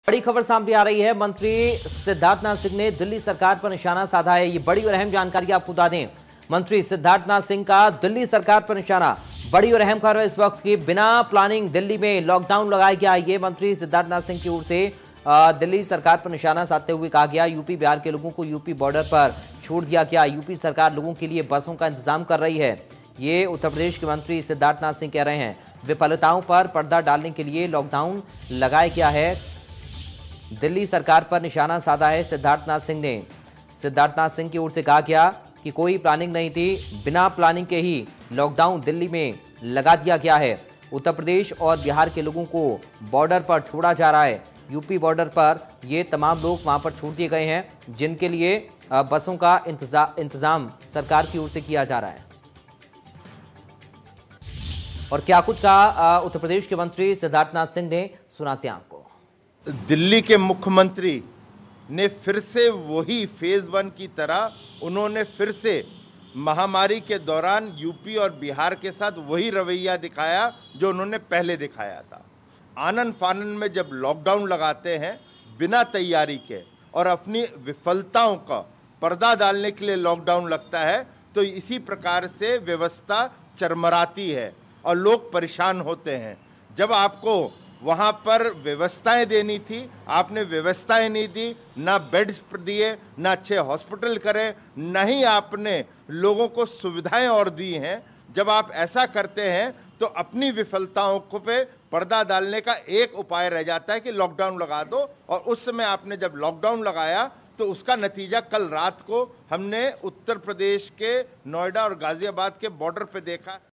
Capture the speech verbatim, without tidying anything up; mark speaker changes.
Speaker 1: बड़ी खबर सामने आ रही है। मंत्री सिद्धार्थनाथ सिंह ने दिल्ली सरकार पर निशाना साधा है। ये बड़ी और अहम जानकारी आपको बता दें। मंत्री सिद्धार्थनाथ सिंह का दिल्ली सरकार पर निशाना, बड़ी और अहम खबर इस वक्त की। बिना प्लानिंग दिल्ली में लॉकडाउन लगाया गया। ये मंत्री सिद्धार्थनाथ सिंह की ओर से दिल्ली सरकार पर निशाना साधते हुए कहा गया। यूपी बिहार के लोगों को यूपी बॉर्डर पर छोड़ दिया गया। यूपी सरकार लोगों के लिए बसों का इंतजाम कर रही है। ये उत्तर प्रदेश के मंत्री सिद्धार्थनाथ सिंह कह रहे हैं। विफलताओं पर पर्दा डालने के लिए लॉकडाउन लगाया गया है। दिल्ली सरकार पर निशाना साधा है सिद्धार्थनाथ सिंह ने। सिद्धार्थनाथ सिंह की ओर से कहा गया कि कोई प्लानिंग नहीं थी, बिना प्लानिंग के ही लॉकडाउन दिल्ली में लगा दिया गया है। उत्तर प्रदेश और बिहार के लोगों को बॉर्डर पर छोड़ा जा रहा है। यूपी बॉर्डर पर ये तमाम लोग वहां पर छोड़ दिए गए हैं, जिनके लिए बसों का इंतजा, इंतजाम सरकार की ओर से किया जा रहा है। और क्या कुछ कहा उत्तर प्रदेश के मंत्री सिद्धार्थनाथ सिंह ने, सुनाते हैं आपको।
Speaker 2: दिल्ली के मुख्यमंत्री ने फिर से वही फेज वन की तरह उन्होंने फिर से महामारी के दौरान यूपी और बिहार के साथ वही रवैया दिखाया जो उन्होंने पहले दिखाया था। आनन फानन में जब लॉकडाउन लगाते हैं बिना तैयारी के और अपनी विफलताओं का पर्दा डालने के लिए लॉकडाउन लगता है, तो इसी प्रकार से व्यवस्था चरमराती है और लोग परेशान होते हैं। जब आपको वहाँ पर व्यवस्थाएं देनी थी, आपने व्यवस्थाएं नहीं दी, ना बेड्स दिए, ना अच्छे हॉस्पिटल करे, न ही आपने लोगों को सुविधाएं और दी हैं। जब आप ऐसा करते हैं तो अपनी विफलताओं को पे पर्दा डालने का एक उपाय रह जाता है कि लॉकडाउन लगा दो। और उस समय आपने जब लॉकडाउन लगाया तो उसका नतीजा कल रात को हमने उत्तर प्रदेश के नोएडा और गाजियाबाद के बॉर्डर पे देखा।